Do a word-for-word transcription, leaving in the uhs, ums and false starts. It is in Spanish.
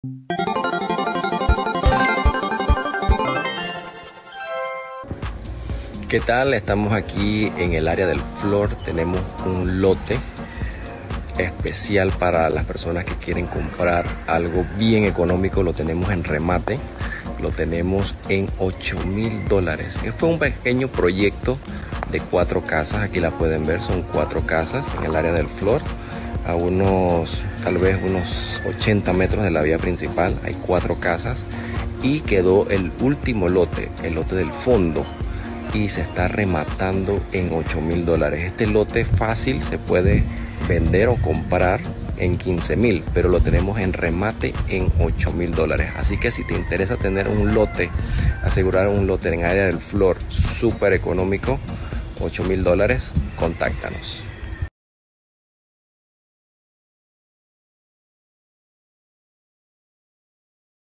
¿Qué tal? Estamos aquí en el área del Flor. Tenemos un lote especial para las personas que quieren comprar algo bien económico. Lo tenemos en remate, lo tenemos en ocho mil dólares. Fue un pequeño proyecto de cuatro casas. Aquí la pueden ver, son cuatro casas en el área del Flor, a unos tal vez unos ochenta metros de la vía principal. Hay cuatro casas y quedó el último lote, el lote del fondo, y se está rematando en ocho mil dólares. Este lote fácil se puede vender o comprar en quince mil, pero lo tenemos en remate en ocho mil dólares. Así que si te interesa tener un lote, asegurar un lote en área del Flor súper económico, ocho mil dólares, contáctanos.